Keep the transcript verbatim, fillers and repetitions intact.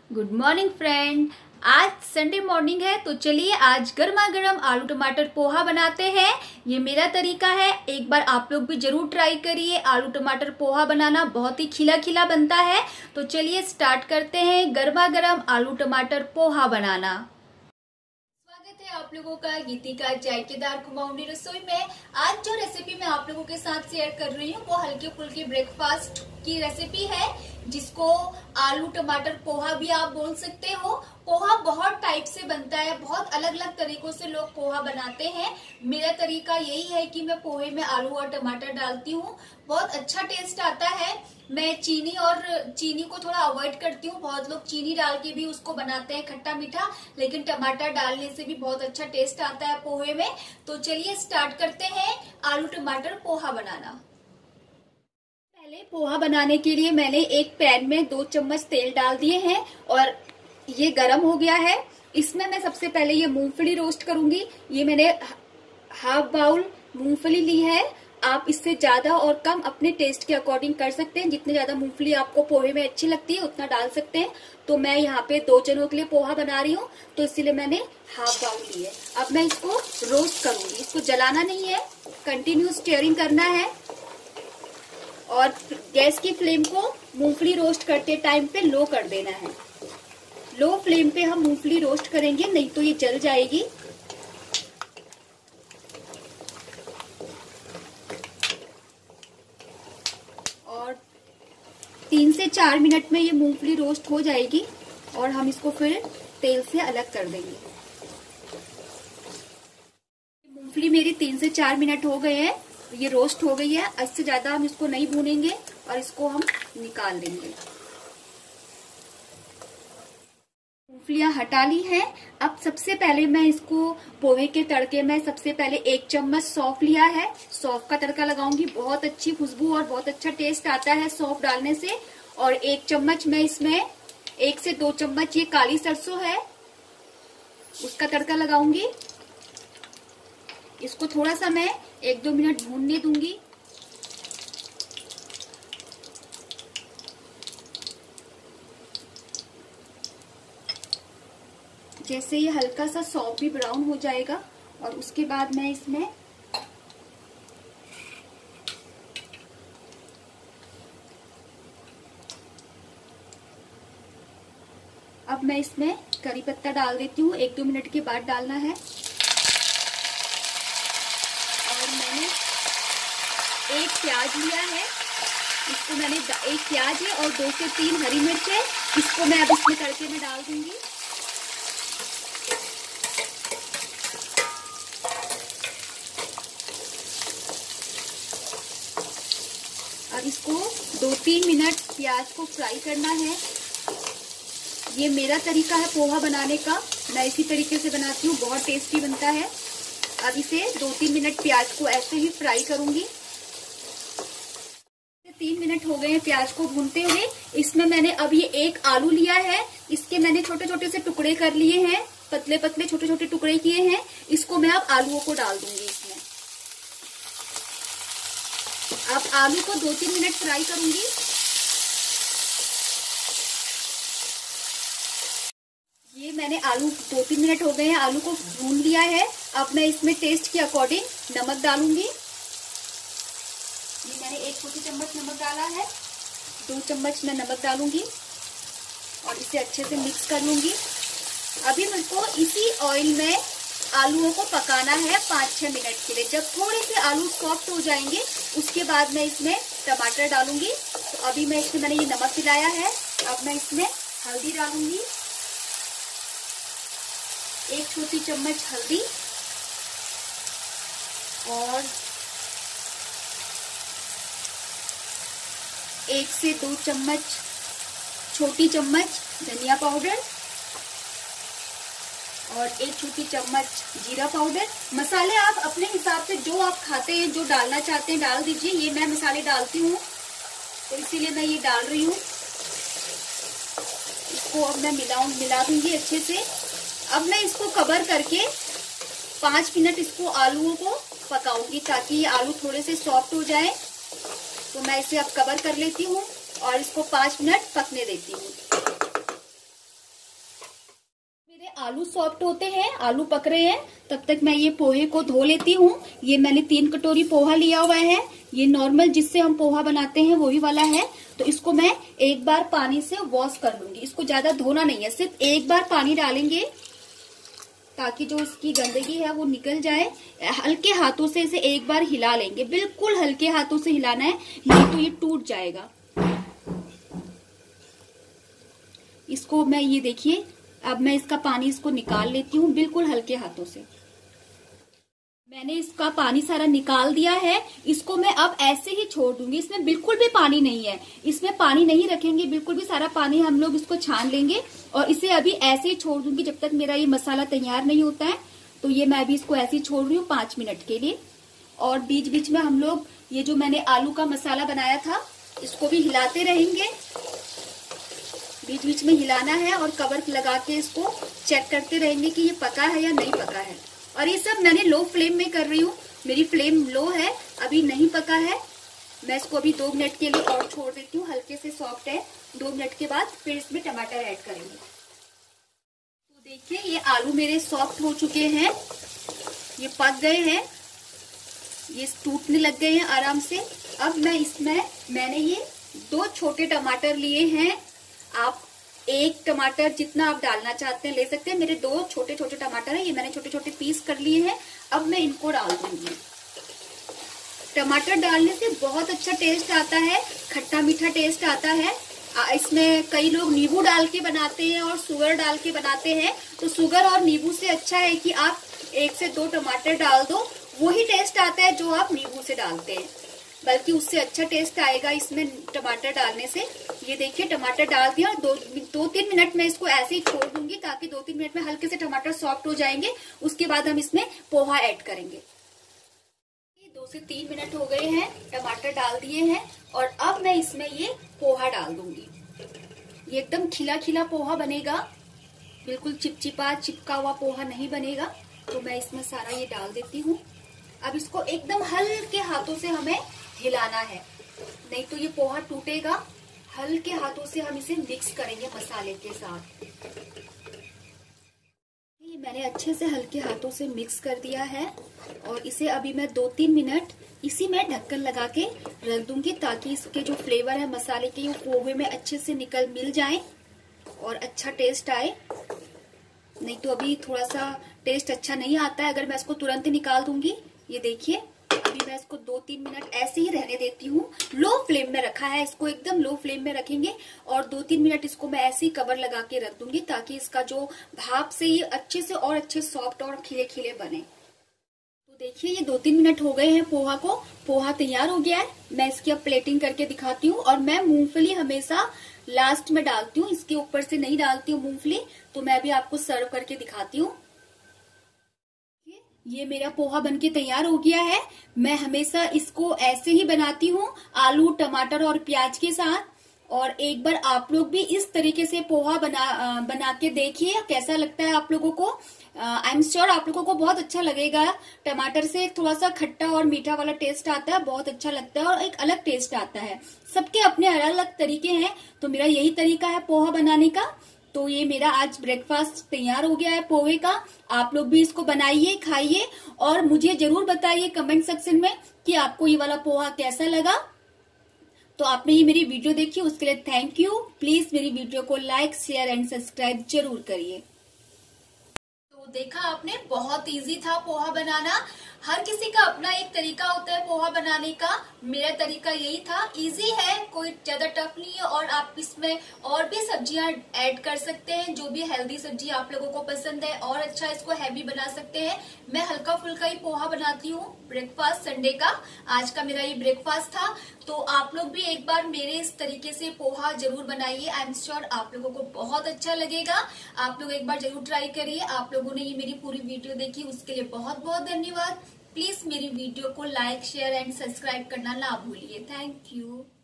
Good morning friend. आज Sunday morning है तो चलिए आज गर्मा गर्म आलू टमाटर पोहा बनाते हैं। ये मेरा तरीका है, एक बार आप लोग भी जरूर ट्राई करिए। आलू टमाटर पोहा बनाना बहुत ही खिला खिला बनता है। तो चलिए स्टार्ट करते हैं गर्मा गर्म आलू टमाटर पोहा बनाना। स्वागत है आप लोगों का गीतिका जायकेदार कुमाऊनी रसोई में। आज जो रेसिपी मैं आप लोगों के साथ शेयर कर रही हूँ वो हल्के फुल्के ब्रेकफास्ट की रेसिपी है, जिसको आलू टमाटर पोहा भी आप बोल सकते हो। पोहा बहुत टाइप से बनता है, बहुत अलग अलग तरीकों से लोग पोहा बनाते हैं। मेरा तरीका यही है कि मैं पोहे में आलू और टमाटर डालती हूँ, बहुत अच्छा टेस्ट आता है। मैं चीनी और चीनी को थोड़ा अवॉइड करती हूँ। बहुत लोग चीनी डाल के भी उसको बनाते हैं खट्टा मीठा, लेकिन टमाटर डालने से भी बहुत अच्छा टेस्ट आता है पोहे में। तो चलिए स्टार्ट करते हैं आलू टमाटर पोहा बनाना। पहले पोहा बनाने के लिए मैंने एक पैन में दो चम्मच तेल डाल दिए हैं और ये गरम हो गया है। इसमें मैं सबसे पहले ये मूंगफली रोस्ट करूंगी। ये मैंने हाफ बाउल मूंगफली ली है। आप इससे ज्यादा और कम अपने टेस्ट के अकॉर्डिंग कर सकते हैं। जितने ज्यादा मूंगफली आपको पोहे में अच्छी लगती है उतना डाल सकते हैं। तो मैं यहाँ पे दो जनों के लिए पोहा बना रही हूँ, तो इसीलिए मैंने हाफ बाउल ली है। अब मैं इसको रोस्ट करूंगी। इसको जलाना नहीं है, कंटिन्यू स्टीयरिंग करना है और गैस की फ्लेम को मूंगफली रोस्ट करते टाइम पे लो कर देना है। लो फ्लेम पे हम मूंगफली रोस्ट करेंगे, नहीं तो ये जल जाएगी। और तीन से चार मिनट में ये मूंगफली रोस्ट हो जाएगी और हम इसको फिर तेल से अलग कर देंगे। मूंगफली मेरी तीन से चार मिनट हो गए हैं, ये रोस्ट हो गई है। इससे ज्यादा हम इसको नहीं भूनेंगे और इसको हम निकाल देंगे। मूंगफलियां हटा ली हैं। अब सबसे पहले मैं इसको पोहे के तड़के में सबसे पहले एक चम्मच सौंफ लिया है। सौंफ का तड़का लगाऊंगी, बहुत अच्छी खुशबू और बहुत अच्छा टेस्ट आता है सौंफ डालने से। और एक चम्मच मैं इसमें एक से दो चम्मच ये काली सरसों है, उसका तड़का लगाऊंगी। इसको थोड़ा सा मैं एक दो मिनट भूनने दूंगी। जैसे ये हल्का सा सौंफ भी ब्राउन हो जाएगा और उसके बाद मैं इसमें अब मैं इसमें करी पत्ता डाल देती हूँ। एक दो मिनट के बाद डालना है। और मैंने एक प्याज लिया है, इसको मैंने एक प्याज है और दो से तीन हरी मिर्च है, इसको मैं अब इसमें तड़के में डाल दूंगी। अब इसको दो तीन मिनट प्याज को फ्राई करना है। ये मेरा तरीका है पोहा बनाने का, मैं इसी तरीके से बनाती हूँ, बहुत टेस्टी बनता है। अब इसे दो तीन मिनट प्याज को ऐसे ही फ्राई करूंगी। तीन मिनट हो गए हैं प्याज को भूनते हुए। इसमें मैंने अब ये एक आलू लिया है, इसके मैंने छोटे छोटे से टुकड़े कर लिए हैं, पतले पतले छोटे छोटे टुकड़े किए हैं। इसको मैं अब आलूओं को डाल दूंगी इसमें। अब आलू को दो तीन मिनट फ्राई करूंगी। ये मैंने आलू दो तीन मिनट हो गए हैं, आलू को भून लिया है। अब मैं इसमें टेस्ट के अकॉर्डिंग नमक डालूंगी। ये मैंने एक छोटी चम्मच नमक डाला है, दो चम्मच मैं नमक डालूंगी और इसे अच्छे से मिक्स कर लूंगी। अभी मुझको इसी ऑयल में आलूओं को पकाना है पाँच छह मिनट के लिए। जब थोड़े से आलू सॉफ्ट हो जाएंगे उसके बाद मैं इसमें टमाटर डालूंगी। तो अभी मैं इसमें मैंने ये नमक मिलाया है। अब मैं इसमें हल्दी डालूंगी, एक छोटी चम्मच हल्दी और एक से दो चम्मच छोटी चम्मच धनिया पाउडर और एक छोटी चम्मच जीरा पाउडर। मसाले आप अपने हिसाब से जो आप खाते हैं, जो डालना चाहते हैं डाल दीजिए। ये मैं मसाले डालती हूँ तो इसीलिए मैं ये डाल रही हूँ। इसको अब मैं मिलाऊं मिला दूंगी अच्छे से। अब मैं इसको कवर करके पाँच मिनट इसको आलूओं को पकाऊंगी ताकि ये आलू थोड़े से सॉफ्ट हो जाए। तो मैं इसे अब कवर कर लेती हूँ और इसको पाँच मिनट पकने देती हूँ। आलू सॉफ्ट होते हैं, आलू पक रहे हैं, तब तक मैं ये पोहे को धो लेती हूँ। ये मैंने तीन कटोरी पोहा लिया हुआ है। ये नॉर्मल जिससे हम पोहा बनाते हैं वही वाला है। तो इसको मैं एक बार पानी से वॉश कर लूंगी। इसको ज्यादा धोना नहीं है, सिर्फ एक बार पानी डालेंगे ताकि जो इसकी गंदगी है वो निकल जाए। हल्के हाथों से इसे एक बार हिला लेंगे, बिल्कुल हल्के हाथों से हिलाना है, नहीं तो ये टूट जाएगा। इसको मैं ये देखिए, अब मैं इसका पानी इसको निकाल लेती हूँ बिल्कुल हल्के हाथों से। मैंने इसका पानी सारा निकाल दिया है। इसको मैं अब ऐसे ही छोड़ दूंगी, इसमें बिल्कुल भी पानी नहीं है, इसमें पानी नहीं रखेंगे, बिल्कुल भी सारा पानी हम लोग इसको छान लेंगे और इसे अभी ऐसे ही छोड़ दूंगी जब तक मेरा ये मसाला तैयार नहीं होता है। तो ये मैं अभी इसको ऐसे ही छोड़ रही हूँ पांच मिनट के लिए। और बीच बीच में हम लोग ये जो मैंने आलू का मसाला बनाया था इसको भी हिलाते रहेंगे, बीच बीच में हिलाना है और कवर लगा के इसको चेक करते रहेंगे कि ये पका है या नहीं पका है। और ये सब मैंने लो फ्लेम में कर रही हूँ, मेरी फ्लेम लो है, अभी नहीं पका है। मैं इसको अभी दो मिनट के लिए और छोड़ देती हूँ, हल्के से सॉफ्ट है। दो मिनट के बाद फिर इसमें टमाटर ऐड करेंगे। तो देखिए ये आलू मेरे सॉफ्ट हो चुके हैं, ये पक गए हैं, ये टूटने लग गए हैं आराम से। अब मैं इसमें मैंने ये दो छोटे टमाटर लिए हैं, आप एक टमाटर जितना आप डालना चाहते हैं ले सकते हैं। मेरे दो छोटे छोटे टमाटर हैं, ये मैंने छोटे छोटे पीस कर लिए हैं। अब मैं इनको डाल दूंगी। टमाटर डालने से बहुत अच्छा टेस्ट आता है, खट्टा मीठा टेस्ट आता है। इसमें कई लोग नींबू डाल के बनाते हैं और शुगर डाल के बनाते हैं। तो शुगर और नींबू से अच्छा है कि आप एक से दो टमाटर डाल दो, वही टेस्ट आता है जो आप नींबू से डालते हैं, बल्कि उससे अच्छा टेस्ट आएगा इसमें टमाटर डालने से। ये देखिए टमाटर डाल दिया, दो दो तीन मिनट में इसको ऐसे ही छोड़ दूंगी ताकि दो तीन मिनट में हल्के से टमाटर सॉफ्ट हो जाएंगे। उसके बाद हम इसमें पोहा ऐड करेंगे। दो से तीन मिनट हो गए हैं, टमाटर डाल दिए हैं और अब मैं इसमें ये पोहा डाल दूंगी। ये एकदम खिला खिला पोहा बनेगा, बिल्कुल चिपचिपा चिपका हुआ पोहा नहीं बनेगा। तो मैं इसमें सारा ये डाल देती हूँ। अब इसको एकदम हल्के हाथों से हमें हिलाना है, नहीं तो ये पोहा टूटेगा। हल्के हाथों से हम इसे मिक्स करेंगे मसाले के साथ। ये मैंने अच्छे से हल्के हाथों से मिक्स कर दिया है और इसे अभी मैं दो तीन मिनट इसी में ढक्कन लगा के रख दूंगी ताकि इसके जो फ्लेवर है मसाले के वो पोहे में अच्छे से निकल मिल जाए और अच्छा टेस्ट आए। नहीं तो अभी थोड़ा सा टेस्ट अच्छा नहीं आता है अगर मैं इसको तुरंत ही निकाल दूंगी। ये देखिए अभी मैं इसको दो तीन मिनट ऐसे ही रहने देती हूँ। लो फ्लेम में रखा है, इसको एकदम लो फ्लेम में रखेंगे और दो तीन मिनट इसको मैं ऐसे ही कवर लगा के रख दूंगी ताकि इसका जो भाप से ये अच्छे से और अच्छे सॉफ्ट और खिले खिले बने। तो देखिए ये दो तीन मिनट हो गए हैं पोहा को, पोहा तैयार हो गया है। मैं इसकी अब प्लेटिंग करके दिखाती हूँ। और मैं मूंगफली हमेशा लास्ट में डालती हूँ, इसके ऊपर से नहीं डालती हूँ मूंगफली। तो मैं अभी आपको सर्व करके दिखाती हूँ। ये मेरा पोहा बनके तैयार हो गया है। मैं हमेशा इसको ऐसे ही बनाती हूँ, आलू टमाटर और प्याज के साथ। और एक बार आप लोग भी इस तरीके से पोहा बना बना के देखिए कैसा लगता है आप लोगों को। आई एम श्योर आप लोगों को बहुत अच्छा लगेगा। टमाटर से थोड़ा सा खट्टा और मीठा वाला टेस्ट आता है, बहुत अच्छा लगता है और एक अलग टेस्ट आता है। सबके अपने अलग अलग तरीके हैं, तो मेरा यही तरीका है पोहा बनाने का। तो ये मेरा आज ब्रेकफास्ट तैयार हो गया है पोहे का। आप लोग भी इसको बनाइए, खाइए और मुझे जरूर बताइए कमेंट सेक्शन में कि आपको ये वाला पोहा कैसा लगा। तो आपने ये मेरी वीडियो देखी उसके लिए थैंक यू। प्लीज मेरी वीडियो को लाइक शेयर एंड सब्सक्राइब जरूर करिए। तो देखा आपने, बहुत इजी था पोहा बनाना। हर किसी का अपना एक तरीका होता है पोहा बनाने का। मेरा तरीका यही था, इजी है, कोई ज्यादा टफ नहीं है। और आप इसमें और भी सब्जियां ऐड कर सकते हैं, जो भी हेल्दी सब्जी आप लोगों को पसंद है, और अच्छा इसको हैवी बना सकते हैं। मैं हल्का फुल्का ही पोहा बनाती हूँ ब्रेकफास्ट संडे का। आज का मेरा ये ब्रेकफास्ट था। तो आप लोग भी एक बार मेरे इस तरीके से पोहा जरूर बनाइए। आई एम श्योर आप लोगों को बहुत अच्छा लगेगा। आप लोग एक बार जरूर ट्राई करिए। आप लोगों ने ये मेरी पूरी वीडियो देखी उसके लिए बहुत बहुत धन्यवाद। प्लीज मेरी वीडियो को लाइक शेयर एंड सब्सक्राइब करना ना भूलिए। Thank you.